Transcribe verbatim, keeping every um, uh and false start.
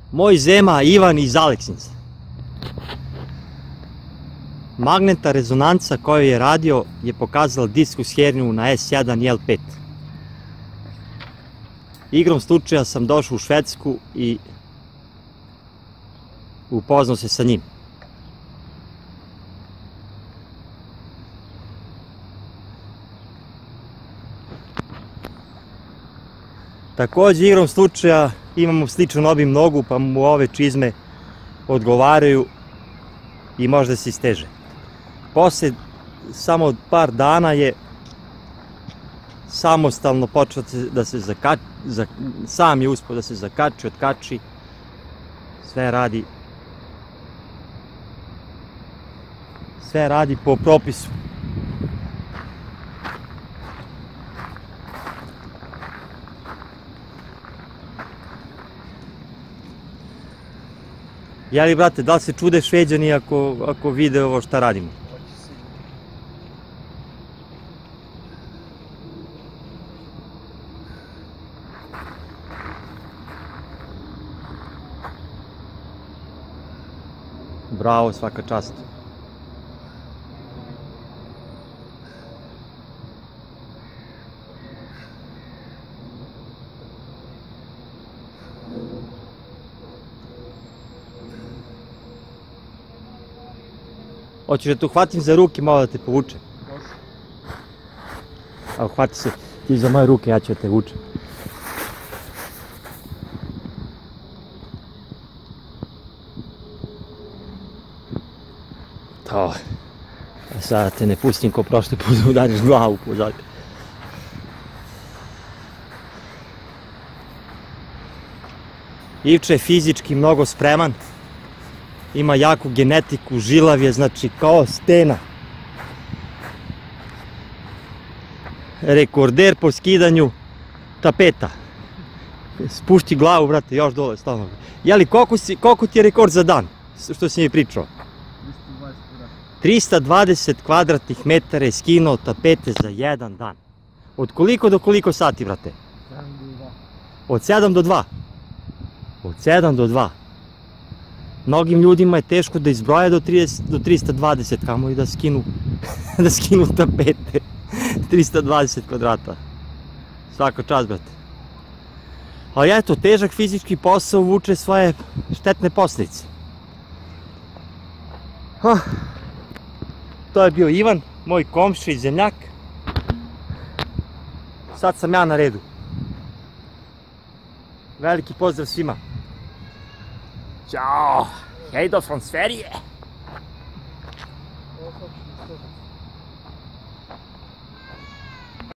Moj zema Ivan iz Aleksinca. Magnetna rezonanca koju je radio je pokazala diskus herniju na es jedan i el pet. Igrom slučaja sam došao u Švedsku i upoznao se sa njim. Također igrom slučaja imamo sličan obim nogu, pa mu ove čizme odgovaraju i možda se isteže. Posle samo par dana je samostalno počeo da se zakači, sam je uspio da se zakači, otkači, sve radi, sve radi po propisu. Jeli, brate, da li se čude Šveđani ako, ako vide ovo šta radimo? Bravo, svaka čast. Hoćeš da te uhvatim za ruke, malo da te povučem? Može. Evo, hvati se ti za moje ruke, ja ću da te vučem. To. A sada te ne pustim ko prošli put da udariš glavu pozad. Ivče je fizički mnogo spreman. Ima jaku genetiku, žilav je, znači kao stena. Rekorder po skidanju tapeta. Spušti glavu, brate, još dole, stalno. Jeli, koliko, si, koliko ti je rekord za dan, što si mi pričao? trista dvadeset kvadratnih metara je skinuo tapete za jedan dan. Od koliko do koliko sati, brate? Od sedam do dva. Od sedam do dva. Mnogim ljudima je teško da izbroje do, trideset, do trista dvadeset, kamo i da skinu, da skinu tapete. trista dvadeset kvadrata. Svaka čast, brate. Ali eto, težak fizički posao vuče svoje štetne posljedice. Huh. To je bio Ivan, moj komšija i zemljak. Sad sam ja na redu. Veliki pozdrav svima. Ćao! Hej do från Sverige!